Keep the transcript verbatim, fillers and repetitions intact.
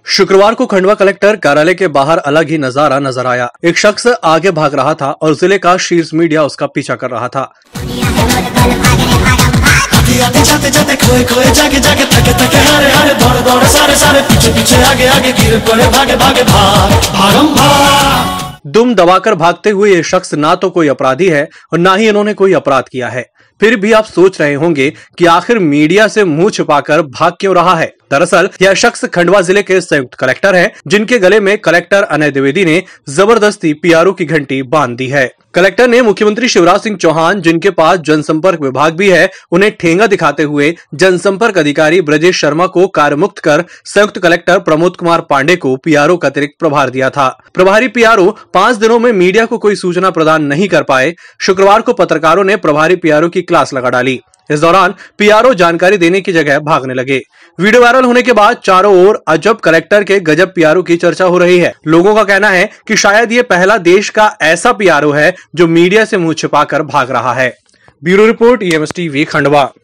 शुक्रवार को खंडवा कलेक्टर कार्यालय के बाहर अलग ही नजारा नजर आया। एक शख्स आगे भाग रहा था और जिले का शीर्ष मीडिया उसका पीछा कर रहा था। जाते जाते खोए खोए जागे जागे थके थके हारे हारे दौड़े दौड़े सारे सारे पीछे पीछे आगे आगे गिर पड़े भागे भागे भाग भागम भाग। दुम दबाकर भागते हुए ये शख्स ना तो कोई अपराधी है और ना ही इन्होंने कोई अपराध किया है। फिर भी आप सोच रहे होंगे कि आखिर मीडिया से मुंह छिपाकर भाग क्यों रहा है। दरअसल यह शख्स खंडवा जिले के संयुक्त कलेक्टर हैं, जिनके गले में कलेक्टर अनय द्विवेदी ने जबरदस्ती पीआरओ की घंटी बांध दी है। कलेक्टर ने मुख्यमंत्री शिवराज सिंह चौहान, जिनके पास जनसंपर्क विभाग भी है, उन्हें ठेंगा दिखाते हुए जनसंपर्क अधिकारी ब्रजेश शर्मा को कार्यमुक्त कर संयुक्त कलेक्टर प्रमोद कुमार पांडे को पीआरओ का अतिरिक्त प्रभार दिया था। प्रभारी पीआरओ पांच दिनों में मीडिया को कोई सूचना प्रदान नहीं कर पाए। शुक्रवार को पत्रकारों ने प्रभारी पीआरओ की क्लास लगा डाली। इस दौरान पीआरओ जानकारी देने की जगह भागने लगे। वीडियो वायरल होने के बाद चारों ओर अजब कलेक्टर के गजब पीआरओ की चर्चा हो रही है। लोगों का कहना है कि शायद ये पहला देश का ऐसा पीआरओ है जो मीडिया से मुंह छिपाकर भाग रहा है। Bureau report, EMS TV Khandwa.